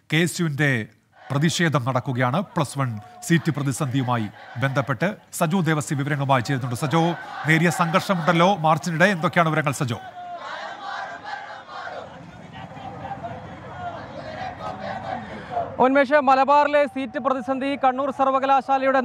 KSUവിന്റെ പ്രതിഷേധം നടക്കുകയാണ്. +1 സീറ്റ് പ്രതിസന്ധിയുമായി ബന്ധപ്പെട്ട് സജോ ദേവസി വിവരങ്ങളുമായി ചേരുന്നുണ്ട്. സജോ, നേരിയ സംഘർഷമുണ്ടല്ലോ മാർച്ചിനിടെ, എന്തൊക്കെയാണ് വിവരങ്ങൾ സജോ? ഉന്മേഷ്, മലബാറിലെ സീറ്റ് പ്രതിസന്ധി, കണ്ണൂർ സർവകലാശാലയുടെ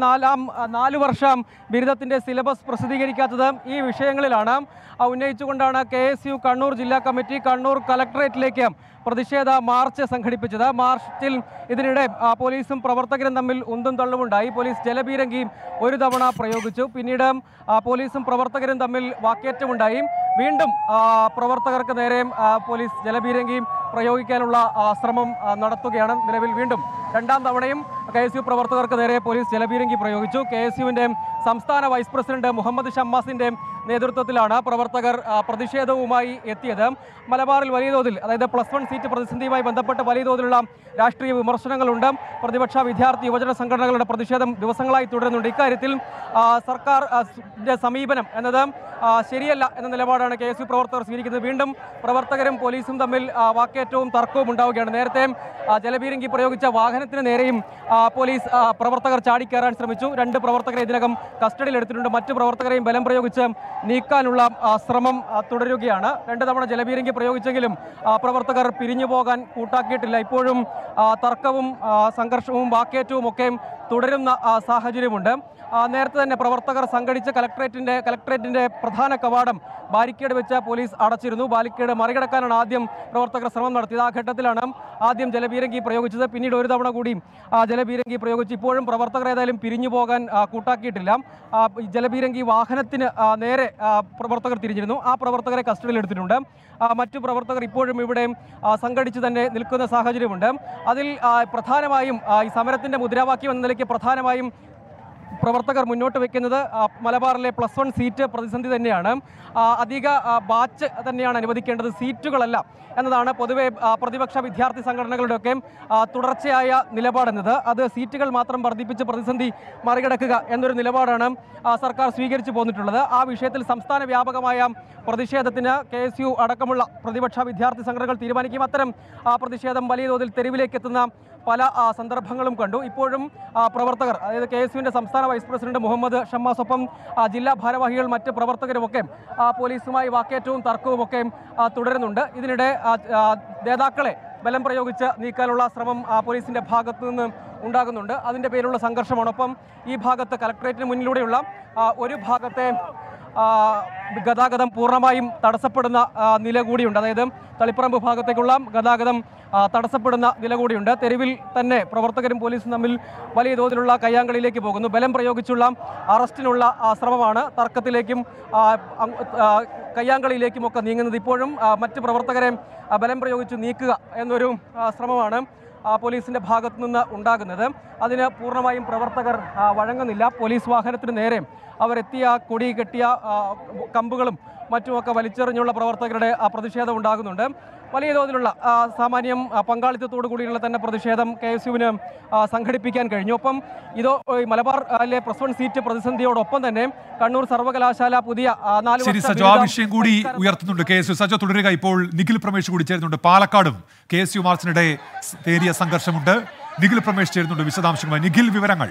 4 വർഷം ബിരുദത്തിന്റെ സിലബസ് പ്രസിദ്ധീകരിക്കാത്തത്, ഈ വിഷയങ്ങളിലാണ് ഉന്നയിച്ചുകൊണ്ടാണ് KSU കണ്ണൂർ ജില്ലാ കമ്മിറ്റി കണ്ണൂർ കലക്ടറേറ്റിലേക്ക് പ്രതിഷേധ മാർച്ച് സംഘടിപ്പിച്ചത്. മാർച്ചിൽ ഇതിനിടെ പോലീസും പ്രവർത്തകരും തമ്മിൽ ഉന്തും തള്ളുമുണ്ടായി. പോലീസ് ജലപീരങ്കി ഒരു തവണ പ്രയോഗിച്ചു. പിന്നീട് പോലീസും പ്രവർത്തകരും തമ്മിൽ വാക്കേറ്റമുണ്ടായി. വീണ്ടും പ്രവർത്തകർക്ക് നേരെ പോലീസ് ജലപീരങ്കി പ്രയോഗിക്കാനുള്ള ശ്രമം നടത്തുകയാണ്. നിലവിൽ വീണ്ടും രണ്ടാം തവണയും KSU പ്രവർത്തകർക്ക് നേരെ പോലീസ് ജലപീരങ്കി പ്രയോഗിച്ചു. KSUവിൻ്റെ സംസ്ഥാന വൈസ് പ്രസിഡന്റ് മുഹമ്മദ് ഷമ്മാസിന്റെ നേതൃത്വത്തിലാണ് പ്രവർത്തകർ പ്രതിഷേധവുമായി എത്തിയത്. മലബാറിൽ വലിയ തോതിൽ, അതായത് +1 സീറ്റ് പ്രതിസന്ധിയുമായി ബന്ധപ്പെട്ട് വലിയ തോതിലുള്ള രാഷ്ട്രീയ വിമർശനങ്ങളുണ്ട്. പ്രതിപക്ഷ വിദ്യാർത്ഥി യുവജന സംഘടനകളുടെ പ്രതിഷേധം ദിവസങ്ങളായി തുടരുന്നുണ്ട്. ഇക്കാര്യത്തിൽ സർക്കാർ സമീപനം എന്നത് ശരിയല്ല എന്ന നിലപാടാണ് KSU പ്രവർത്തകർ സ്വീകരിക്കുന്നത്. വീണ്ടും പ്രവർത്തകരും പോലീസും തമ്മിൽ വാക്കേറ്റവും തർക്കവും ഉണ്ടാവുകയാണ്. നേരത്തെ ജലപീരങ്കി പ്രയോഗിച്ച വാഹനത്തിന് നേരെയും പോലീസ് പ്രവർത്തകർ ചാടിക്കയറാൻ ശ്രമിച്ചു. 2 പ്രവർത്തകരെ ഇതിനകം കസ്റ്റഡിയിലെടുത്തിട്ടുണ്ട്. മറ്റ് പ്രവർത്തകരെയും ബലം പ്രയോഗിച്ച് നീക്കാനുള്ള ശ്രമം തുടരുകയാണ്. 2 തവണ ജലപീരങ്കി പ്രയോഗിച്ചെങ്കിലും പ്രവർത്തകർ പിരിഞ്ഞു പോകാൻ കൂട്ടാക്കിയിട്ടില്ല. ഇപ്പോഴും തർക്കവും സംഘർഷവും വാക്കേറ്റവും ഒക്കെ തുടരുന്ന സാഹചര്യമുണ്ട്. നേരത്തെ തന്നെ പ്രവർത്തകർ സംഘടിച്ച് കലക്ട്രേറ്റിന്റെ പ്രധാന കവാടം ബാരിക്കേഡ് വെച്ച് പോലീസ് അടച്ചിരുന്നു. ബാരിക്കേഡ് മറികടക്കാനാണ് ആദ്യം പ്രവർത്തകർ ശ്രമം നടത്തിയത്. ആ ഘട്ടത്തിലാണ് ആദ്യം ജലപീരങ്കി പ്രയോഗിച്ചത്. പിന്നീട് ഒരു തവണ കൂടി ജലപീരങ്കി പ്രയോഗിച്ച് ഇപ്പോഴും പ്രവർത്തകർ ഏതായാലും പിരിഞ്ഞു പോകാൻ കൂട്ടാക്കിയിട്ടില്ല. ജലപീരങ്കി വാഹനത്തിന് നേരെ പ്രവർത്തകർ തിരിഞ്ഞിരുന്നു. ആ പ്രവർത്തകരെ കസ്റ്റഡിയിലെടുത്തിട്ടുണ്ട്. മറ്റു പ്രവർത്തകർ ഇപ്പോഴും ഇവിടെ സംഘടിച്ച് തന്നെ നിൽക്കുന്ന സാഹചര്യമുണ്ട്. അതിൽ പ്രധാനമായും ഈ സമരത്തിന്റെ മുദ്രാവാക്യം എന്ന നിലയ്ക്ക് പ്രധാനമായും പ്രവർത്തകർ മുന്നോട്ട് വയ്ക്കുന്നത് മലബാറിലെ +1 സീറ്റ് പ്രതിസന്ധി തന്നെയാണ്. അധിക ബാച്ച് തന്നെയാണ് അനുവദിക്കേണ്ടത്, സീറ്റുകളല്ല എന്നതാണ് പൊതുവെ പ്രതിപക്ഷ വിദ്യാർത്ഥി സംഘടനകളുടെയൊക്കെ തുടർച്ചയായ നിലപാടെന്നത്. അത് സീറ്റുകൾ മാത്രം വർദ്ധിപ്പിച്ച് പ്രതിസന്ധി മറികടക്കുക എന്നൊരു നിലപാടാണ് സർക്കാർ സ്വീകരിച്ചു പോന്നിട്ടുള്ളത്. ആ വിഷയത്തിൽ സംസ്ഥാന വ്യാപകമായ പ്രതിഷേധത്തിന് KSU അടക്കമുള്ള പ്രതിപക്ഷ വിദ്യാർത്ഥി സംഘടനകൾ തീരുമാനിക്കും. അത്തരം പ്രതിഷേധം വലിയ തോതിൽ തെരുവിലേക്ക് എത്തുന്ന പല സന്ദർഭങ്ങളും കണ്ടു. ഇപ്പോഴും പ്രവർത്തകർ, അതായത് KSUവിൻ്റെ സംസ്ഥാന വൈസ് പ്രസിഡന്റ് മുഹമ്മദ് ഷമ്മാസൊപ്പം ജില്ലാ ഭാരവാഹികൾ, മറ്റ് പ്രവർത്തകരുമൊക്കെ പോലീസുമായി വാക്കേറ്റവും തർക്കവുമൊക്കെ തുടരുന്നുണ്ട്. ഇതിനിടെ നേതാക്കളെ ബലം പ്രയോഗിച്ച് നീക്കാനുള്ള ശ്രമം പോലീസിന്റെ ഭാഗത്തു നിന്ന് ഉണ്ടാകുന്നുണ്ട്. അതിൻ്റെ പേരിലുള്ള സംഘർഷമാണ്. ഒപ്പം ഈ ഭാഗത്ത് കലക്ട്രേറ്റിന് മുന്നിലൂടെയുള്ള ഒരു ഭാഗത്തെ ഗതാഗതം പൂർണ്ണമായും തടസ്സപ്പെടുന്ന നില കൂടിയുണ്ട്. അതായത് തളിപ്പറമ്പ് ഭാഗത്തേക്കുള്ള ഗതാഗതം തടസ്സപ്പെടുന്ന നില കൂടിയുണ്ട്. തെരുവിൽ തന്നെ പ്രവർത്തകരും പോലീസും തമ്മിൽ വലിയ തോതിലുള്ള കയ്യാങ്കളിയിലേക്ക് പോകുന്നു. ബലം പ്രയോഗിച്ചുള്ള അറസ്റ്റിനുള്ള ശ്രമമാണ് തർക്കത്തിലേക്കും കയ്യാങ്കളിയിലേക്കുമൊക്കെ നീങ്ങുന്നത്. ഇപ്പോഴും മറ്റ് പ്രവർത്തകരെ ബലം പ്രയോഗിച്ച് നീക്കുക എന്നൊരു ശ്രമമാണ് പോലീസിൻ്റെ ഭാഗത്തു നിന്ന് ഉണ്ടാകുന്നത്. അതിന് പൂർണ്ണമായും പ്രവർത്തകർ വഴങ്ങുന്നില്ല. പോലീസ് വാഹനത്തിന് നേരെ അവരെത്തിയ കൊടി കെട്ടിയ കമ്പുകളും മറ്റുമൊക്കെ വലിച്ചെറിഞ്ഞുള്ള പ്രവർത്തകരുടെ പ്രതിഷേധം ഉണ്ടാകുന്നുണ്ട്. വലിയ തോതിലുള്ള സാമാന്യം പങ്കാളിത്തത്തോടു കൂടിയുള്ള തന്നെ പ്രതിഷേധം KSUവിന് സംഘടിപ്പിക്കാൻ കഴിഞ്ഞു. ഒപ്പം മലബാറിലെ +1 സീറ്റ് പ്രതിസന്ധിയോടൊപ്പം തന്നെ കണ്ണൂർ സർവകലാശാല പുതിയ 4 വിഷയം കൂടി ഉയർത്തുന്നുണ്ട് KSU. സജോ തുടരുക. ഇപ്പോൾ നിഖിൽ പ്രമേഷ് കൂടി ചേരുന്നുണ്ട്. പാലക്കാടും KSU മാർച്ചിനിടെ നേരിയ സംഘർഷമുണ്ട്. നിഖിൽ പ്രമേഷ് ചേരുന്നുണ്ട് വിശദാംശങ്ങളുമായി. നിഖിൽ, വിവരങ്ങൾ.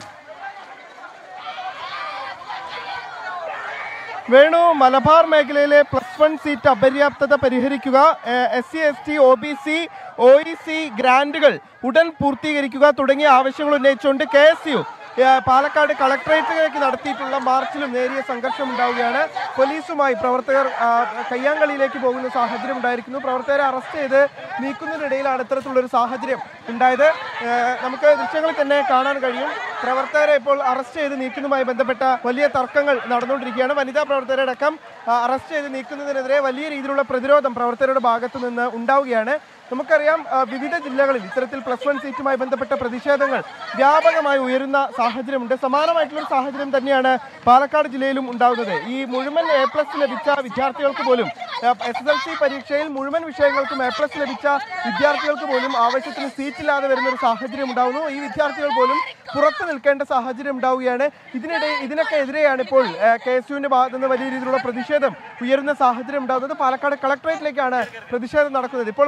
വേണു, മലബാർ മേഖലയിലെ +1 സീറ്റ് അപര്യാപ്തത പരിഹരിക്കുക, SC ST OBC OEC ഗ്രാന്റുകൾ ഉടൻ പൂർത്തീകരിക്കുക തുടങ്ങിയ ആവശ്യങ്ങൾ ഉന്നയിച്ചുകൊണ്ട് KSU പാലക്കാട് കളക്ടറേറ്റിലേക്ക് നടത്തിയിട്ടുള്ള മാർച്ചിലും നേരിയ സംഘർഷം ഉണ്ടാവുകയാണ്. പോലീസുമായി പ്രവർത്തകർ കയ്യാങ്കളിയിലേക്ക് പോകുന്ന സാഹചര്യം ഉണ്ടായിരിക്കുന്നു. പ്രവർത്തകരെ അറസ്റ്റ് ചെയ്ത് നീക്കുന്നതിനിടയിലാണ് ഇത്തരത്തിലുള്ളൊരു സാഹചര്യം ഉണ്ടായത്. നമുക്ക് ദൃശ്യങ്ങളിൽ തന്നെ കാണാൻ കഴിയും. പ്രവർത്തകരെ ഇപ്പോൾ അറസ്റ്റ് ചെയ്ത് നീക്കുന്നതുമായി ബന്ധപ്പെട്ട വലിയ തർക്കങ്ങൾ നടന്നുകൊണ്ടിരിക്കുകയാണ്. വനിതാ പ്രവർത്തകരടക്കം അറസ്റ്റ് ചെയ്ത് നീക്കുന്നതിനെതിരെ വലിയ രീതിയിലുള്ള പ്രതിരോധം പ്രവർത്തകരുടെ ഭാഗത്തു നിന്ന് ഉണ്ടാവുകയാണ്. നമുക്കറിയാം, വിവിധ ജില്ലകളിൽ ഇത്തരത്തിൽ +1 സീറ്റുമായി ബന്ധപ്പെട്ട പ്രതിഷേധങ്ങൾ വ്യാപകമായി ഉയരുന്ന സാഹചര്യമുണ്ട്. സമാനമായിട്ടുള്ള സാഹചര്യം തന്നെയാണ് പാലക്കാട് ജില്ലയിലും ഉണ്ടാകുന്നത്. ഈ മുഴുവൻ A+ ലഭിച്ച വിദ്യാർത്ഥികൾക്ക് പോലും SSLC പരീക്ഷയിൽ മുഴുവൻ വിഷയങ്ങൾക്കും A+ ലഭിച്ച വിദ്യാർത്ഥികൾക്ക് പോലും ആവശ്യത്തിന് സീറ്റില്ലാതെ വരുന്നൊരു സാഹചര്യം ഉണ്ടാകുന്നു. ഈ വിദ്യാർത്ഥികൾ പോലും പുറത്തു നിൽക്കേണ്ട സാഹചര്യം ഉണ്ടാവുകയാണ്. ഇതിനൊക്കെ എതിരെയാണ് ഇപ്പോൾ KSUവിൻ്റെ ഭാഗത്തു നിന്ന് വലിയ രീതിയിലുള്ള പ്രതിഷേധം ഉയരുന്ന സാഹചര്യം ഉണ്ടാകുന്നത്. പാലക്കാട് കളക്ടറേറ്റിലേക്കാണ് പ്രതിഷേധം നടക്കുന്നത്. ഇപ്പോൾ പ്രവർത്തകരെ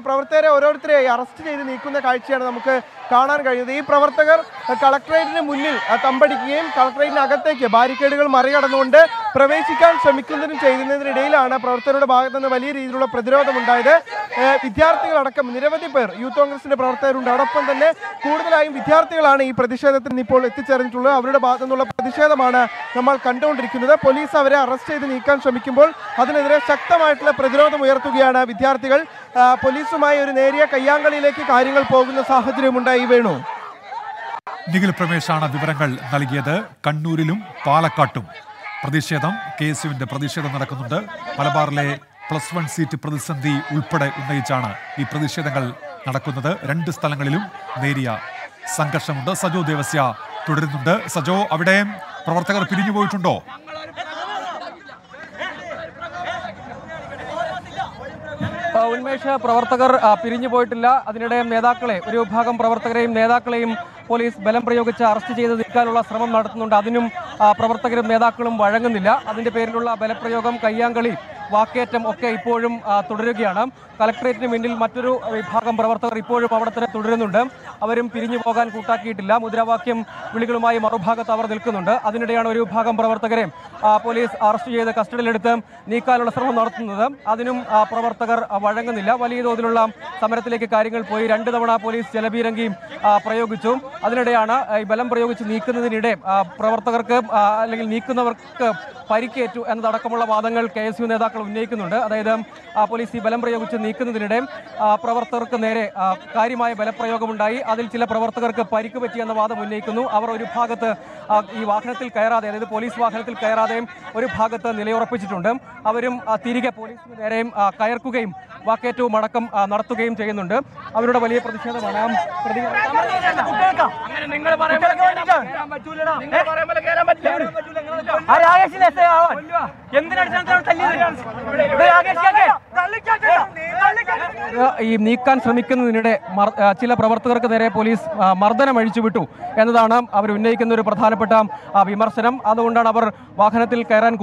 പ്രവർത്തകരെ ഓരോരുത്തരെയായി അറസ്റ്റ് ചെയ്ത് നീക്കുന്ന കാഴ്ചയാണ് നമുക്ക് കാണാൻ കഴിയുന്നത്. ഈ പ്രവർത്തകർ കളക്ടറേറ്റിന് മുന്നിൽ തമ്പടിക്കുകയും കളക്ടറേറ്റിനകത്തേക്ക് ബാരിക്കേഡുകൾ മറികടന്നുകൊണ്ട് പ്രവേശിക്കാൻ ശ്രമിക്കുന്നതിനും ചെയ്യുന്നതിനിടയിലാണ് പ്രവർത്തകരുടെ ഭാഗത്തു നിന്ന് വലിയ രീതിയിലുള്ള പ്രതിരോധമുണ്ടായത്. വിദ്യാർത്ഥികളടക്കം നിരവധി പേർ യൂത്ത് കോൺഗ്രസിന്റെ പ്രവർത്തകരുണ്ട്. അതോടൊപ്പം തന്നെ കൂടുതലായും വിദ്യാർത്ഥികളാണ് ഈ പ്രതിഷേധത്തിന് ഇപ്പോൾ എത്തിച്ചേർന്നിട്ടുള്ളത്. അവരുടെ ഭാഗത്തു നിന്നുള്ള പ്രതിഷേധമാണ് നമ്മൾ കണ്ടുകൊണ്ടിരിക്കുന്നത്. പോലീസ് അവരെ അറസ്റ്റ് ചെയ്ത് നീക്കാൻ ശ്രമിക്കുമ്പോൾ അതിനെതിരെ ശക്തമായിട്ടുള്ള പ്രതിരോധം ഉയർത്തുകയാണ് വിദ്യാർത്ഥികൾ. പോലീസുമായി ഒരു നേരിയ കയ്യാങ്കളിയിലേക്ക് കാര്യങ്ങൾ പോകുന്ന സാഹചര്യമുണ്ടായി. വേണു, നിഖിൽ പ്രമേശാണ് വിവരങ്ങൾ നൽകിയത്. കണ്ണൂരിലും പാലക്കാട്ടും പ്രതിഷേധം, KSUവിന്റെ പ്രതിഷേധം നടക്കുന്നുണ്ട്. മലബാറിലെ +1 സീറ്റ് പ്രതിസന്ധി ഉൾപ്പെടെ ഉന്നയിച്ചാണ് ഈ പ്രതിഷേധങ്ങൾ നടക്കുന്നത്. 2 സ്ഥലങ്ങളിലും നേരിയ സംഘർഷമുണ്ട്. സജോ ദേവസ്യ തുടരുന്നുണ്ട്. സജോ, അവിടെ പ്രവർത്തകർ പിരിഞ്ഞു പോയിട്ടുണ്ടോ? ഉന്മേഷ, പ്രവർത്തകർ പിരിഞ്ഞു പോയിട്ടില്ല. അതിനിടെ നേതാക്കളെ, ഒരു വിഭാഗം പ്രവർത്തകരെയും നേതാക്കളെയും പോലീസ് ബലം പ്രയോഗിച്ച് അറസ്റ്റ് ചെയ്ത് നീക്കാനുള്ള ശ്രമം നടത്തുന്നുണ്ട്. അതിനും പ്രവർത്തകരും നേതാക്കളും വഴങ്ങുന്നില്ല. അതിന്റെ പേരിലുള്ള ബലപ്രയോഗം, കയ്യാങ്കളി, വാക്കേറ്റം ഒക്കെ ഇപ്പോഴും തുടരുകയാണ്. കളക്ടറേറ്റിന് മുന്നിൽ മറ്റൊരു വിഭാഗം പ്രവർത്തകർ ഇപ്പോഴും അവിടെ തന്നെ തുടരുന്നുണ്ട്. അവരും പിരിഞ്ഞു പോകാൻ കൂട്ടാക്കിയിട്ടില്ല. മുദ്രാവാക്യം വിളികളുമായി മറുഭാഗത്ത് അവർ നിൽക്കുന്നുണ്ട്. അതിനിടെയാണ് ഒരു വിഭാഗം പ്രവർത്തകരെ പോലീസ് അറസ്റ്റ് ചെയ്ത് കസ്റ്റഡിയിലെടുത്ത് നീക്കാനുള്ള ശ്രമം നടത്തുന്നത്. അതിനും പ്രവർത്തകർ വഴങ്ങുന്നില്ല. വലിയ തോതിലുള്ള സമരത്തിലേക്ക് കാര്യങ്ങൾ പോയി. 2 തവണ പോലീസ് ജലപീരങ്കി പ്രയോഗിച്ചു. അതിനിടെയാണ് ഈ ബലം പ്രയോഗിച്ച് നീക്കുന്നതിനിടെ പ്രവർത്തകർക്ക് അല്ലെങ്കിൽ നീക്കുന്നവർക്ക് പരിക്കേറ്റു എന്നതടക്കമുള്ള വാദങ്ങൾ KSU നേതാക്കൾ ഉന്നയിക്കുന്നുണ്ട്. അതായത് പോലീസ് ഈ ബലം പ്രയോഗിച്ച് നീക്കുന്നതിനിടെ പ്രവർത്തകർക്ക് നേരെ കാര്യമായ ബലപ്രയോഗമുണ്ടായി. അതിൽ ചില പ്രവർത്തകർക്ക് പരിക്ക് പറ്റിയെന്ന വാദം ഉന്നയിക്കുന്നു. അവർ ഒരു ഭാഗത്ത് ഈ വാഹനത്തിൽ കയറാതെ, അതായത് പോലീസ് വാഹനത്തിൽ കയറാതെ ഒരു ഭാഗത്ത് നിലയുറപ്പിച്ചിട്ടുണ്ട്. അവരും തിരികെ പോലീസിന് നേരെയും കയർക്കുകയും വാക്കേറ്റവും അടക്കം നടത്തുകയും ചെയ്യുന്നുണ്ട്. അവരുടെ വലിയ പ്രതിഷേധമാണ്. ഈ നീക്കാൻ ശ്രമിക്കുന്നതിനിടെ ചില പ്രവർത്തകർക്ക് നേരെ പോലീസ് മർദ്ദനം അഴിച്ചുവിട്ടു എന്നതാണ് അവർ ഉന്നയിക്കുന്ന ഒരു പ്രധാനപ്പെട്ട വിമർശനം. അതുകൊണ്ടാണ് അവർ വാഹനത്തിൽ കയറാൻ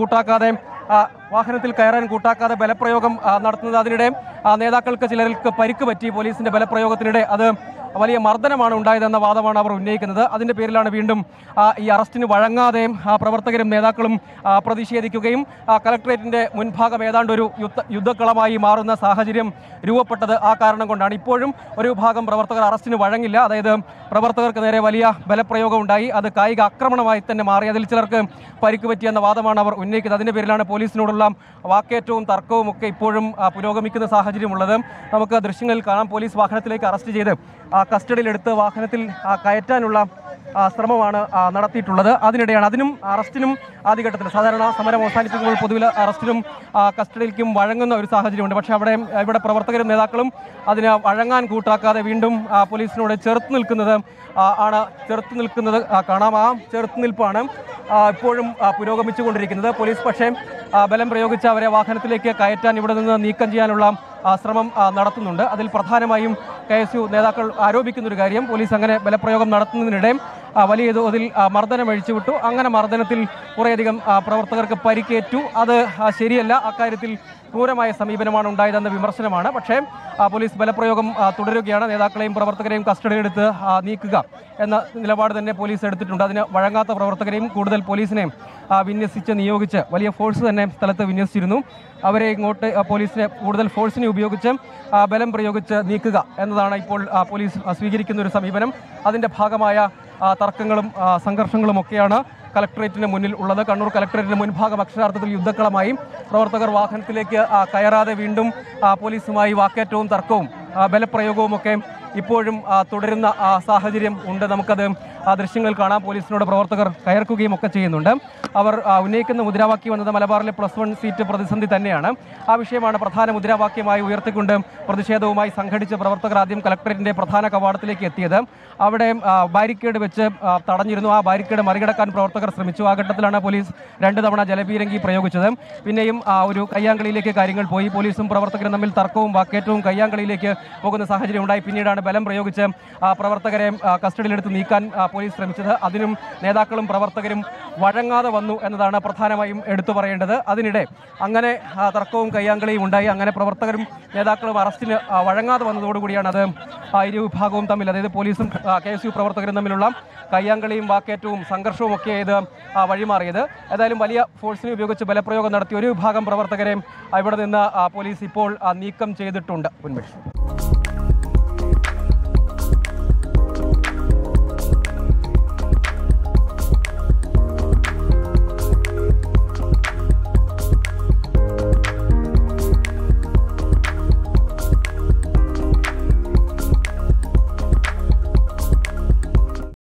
കൂട്ടാക്കാതെ ബലപ്രയോഗം നടത്തുന്നത്. അതിനിടെ നേതാക്കൾക്ക് ചിലർക്ക് പരിക്ക് പറ്റി പോലീസിന്റെ ബലപ്രയോഗത്തിനിടെ. അത് വലിയ മർദ്ദനമാണ് ഉണ്ടായതെന്ന വാദമാണ് അവർ ഉന്നയിക്കുന്നത്. അതിന്റെ പേരിലാണ് വീണ്ടും ഈ അറസ്റ്റിന് വഴങ്ങാതെ പ്രവർത്തകരും നേതാക്കളും പ്രതിഷേധിക്കുകയും കളക്ടറേറ്റിന്റെ മുൻഭാഗം ഏതാണ്ട് ഒരു യുദ്ധക്കളമായി മാറുന്ന സാഹചര്യം രൂപപ്പെട്ടത് ആ കാരണം കൊണ്ടാണ്. ഇപ്പോഴും ഒരു വിഭാഗം പ്രവർത്തകർ അറസ്റ്റിന് വഴങ്ങില്ല. അതായത് പ്രവർത്തകർക്ക് നേരെ വലിയ ബലപ്രയോഗം ഉണ്ടായി. അത് കായിക ആക്രമണമായി തന്നെ മാറി. അതിൽ ചിലർക്ക് പരിക്ക് പറ്റിയെന്ന വാദമാണ് അവർ ഉന്നയിക്കുന്നത്. അതിന്റെ പേരിലാണ് പോലീസിനോടുള്ള വാക്കേറ്റവും തർക്കവും ഒക്കെ ഇപ്പോഴും പുരോഗമിക്കുന്ന സാഹചര്യമുള്ളത്. നമുക്ക് ദൃശ്യങ്ങളിൽ കാണാം. പോലീസ് വാഹനത്തിലേക്ക് അറസ്റ്റ് ചെയ്ത് കസ്റ്റഡിയിലെടുത്ത് വാഹനത്തിൽ കയറ്റാനുള്ള ശ്രമമാണ് നടത്തിയിട്ടുള്ളത്. അതിനിടെയാണ് അതിനും അറസ്റ്റിനും ആദ്യഘട്ടത്തിൽ സാധാരണ സമരം അവസാനിപ്പിക്കുമ്പോൾ പൊതുവിൽ അറസ്റ്റിനും കസ്റ്റഡിയിലേക്കും വഴങ്ങുന്ന ഒരു സാഹചര്യമുണ്ട്. പക്ഷേ ഇവിടെ പ്രവർത്തകരും നേതാക്കളും അതിന് വഴങ്ങാൻ കൂട്ടാക്കാതെ വീണ്ടും പോലീസിനോട് ചെറുത്തു നിൽക്കുന്നത് കാണാം. ആ ചെറുത്തുനിൽപ്പാണ് ഇപ്പോഴും പുരോഗമിച്ചുകൊണ്ടിരിക്കുന്നത്. പോലീസ് പക്ഷേ ബലം പ്രയോഗിച്ച് അവരെ വാഹനത്തിലേക്ക് കയറ്റാൻ ഇവിടെ നിന്ന് നീക്കം ചെയ്യാനുള്ള ശ്രമം നടത്തുന്നുണ്ട്. അതിൽ പ്രധാനമായും KSU നേതാക്കൾ ആരോപിക്കുന്നൊരു കാര്യം, പോലീസ് അങ്ങനെ ബലപ്രയോഗം നടത്തുന്നതിനിടെ വലിയ തോതിൽ മർദ്ദനം അഴിച്ചുവിട്ടു. അങ്ങനെ മർദ്ദനത്തിൽ കുറേയധികം പ്രവർത്തകർക്ക് പരിക്കേറ്റു. അത് ശരിയല്ല. അക്കാര്യത്തിൽ ക്രൂരമായ സമീപനമാണ് ഉണ്ടായതെന്ന വിമർശനമാണ്. പക്ഷേ പോലീസ് ബലപ്രയോഗം തുടരുകയാണ്. നേതാക്കളെയും പ്രവർത്തകരെയും കസ്റ്റഡിയിലെടുത്ത് നീക്കുക എന്ന നിലപാട് തന്നെ പോലീസ് എടുത്തിട്ടുണ്ട്. അതിന് വഴങ്ങാത്ത പ്രവർത്തകരെയും കൂടുതൽ പോലീസിനെ നിയോഗിച്ച് വലിയ ഫോഴ്സ് തന്നെ സ്ഥലത്ത് വിന്യസിച്ചിരുന്നു. അവരെ ഇങ്ങോട്ട് പോലീസിനെ കൂടുതൽ ഫോഴ്സിനെ ഉപയോഗിച്ച് ബലം പ്രയോഗിച്ച് നീക്കുക എന്നതാണ് ഇപ്പോൾ പോലീസ് സ്വീകരിക്കുന്ന ഒരു സമീപനം. അതിൻ്റെ ഭാഗമായ തർക്കങ്ങളും സംഘർഷങ്ങളും ഒക്കെയാണ് കളക്ടറേറ്റിന് മുന്നിൽ ഉള്ളത്. കണ്ണൂർ കളക്ടറേറ്റിന് മുൻഭാഗം അക്ഷരാർത്ഥത്തിൽ യുദ്ധക്കളമായി. പ്രവർത്തകർ വാഹനത്തിലേക്ക് കയറാതെ വീണ്ടും പോലീസുമായി വാക്കേറ്റവും തർക്കവും ബലപ്രയോഗവും ഒക്കെ ഇപ്പോഴും തുടരുന്ന സാഹചര്യം ഉണ്ട്. നമുക്കത് ദൃശ്യങ്ങൾ കാണാം. പോലീസിനോട് പ്രവർത്തകർ കയർക്കുകയും ഒക്കെ ചെയ്യുന്നുണ്ട്. അവർ ഉന്നയിക്കുന്ന മുദ്രാവാക്യം എന്നത് മലബാറിലെ +1 സീറ്റ് പ്രതിസന്ധി തന്നെയാണ്. ആ വിഷയമാണ് പ്രധാന മുദ്രാവാക്യമായി ഉയർത്തിക്കൊണ്ട് പ്രതിഷേധവുമായി സംഘടിച്ച പ്രവർത്തകർ ആദ്യം കളക്ടറേറ്റിന്റെ പ്രധാന കവാടത്തിലേക്ക് എത്തിയത്. അവിടെ ബാരിക്കേഡ് വെച്ച് തടഞ്ഞിരുന്നു. ആ ബാരിക്കേഡ് മറികടക്കാൻ പ്രവർത്തകർ ശ്രമിച്ചു. ആ ഘട്ടത്തിലാണ് പോലീസ് 2 തവണ ജലപീരങ്കി പ്രയോഗിച്ചത്. പിന്നെയും ഒരു കയ്യാങ്കളിയിലേക്ക് കാര്യങ്ങൾ പോയി. പോലീസും പ്രവർത്തകരും തമ്മിൽ തർക്കവും വാക്കേറ്റവും കയ്യാങ്കളിയിലേക്ക് പോകുന്ന സാഹചര്യം ഉണ്ടായി. പിന്നീടാണ് തരത്തിലാണ് ബലം പ്രയോഗിച്ച് പ്രവർത്തകരെ കസ്റ്റഡിയിലെടുത്ത് നീക്കാൻ പോലീസ് ശ്രമിച്ചത്. അതിനും നേതാക്കളും പ്രവർത്തകരും വഴങ്ങാതെ വന്നു എന്നതാണ് പ്രധാനമായും എടുത്തു പറയേണ്ടത്. അതിനിടെ അങ്ങനെ തർക്കവും കയ്യാങ്കളിയും ഉണ്ടായി. അങ്ങനെ പ്രവർത്തകരും നേതാക്കളും അറസ്റ്റിന് വഴങ്ങാതെ വന്നതോടുകൂടിയാണ് അത് ഇരു വിഭാഗവും തമ്മിൽ, അതായത് പോലീസും KSU പ്രവർത്തകരും തമ്മിലുള്ള കയ്യാങ്കളിയും വാക്കേറ്റവും സംഘർഷവും ഒക്കെ ഇത് വഴിമാറിയത്. ഏതായാലും വലിയ ഫോഴ്സിനെ ഉപയോഗിച്ച് ബലപ്രയോഗം നടത്തി ഒരു വിഭാഗം പ്രവർത്തകരെ ഇവിടെ നിന്ന് പോലീസ് ഇപ്പോൾ നീക്കം ചെയ്തിട്ടുണ്ട്. ഉന്മേഷ്.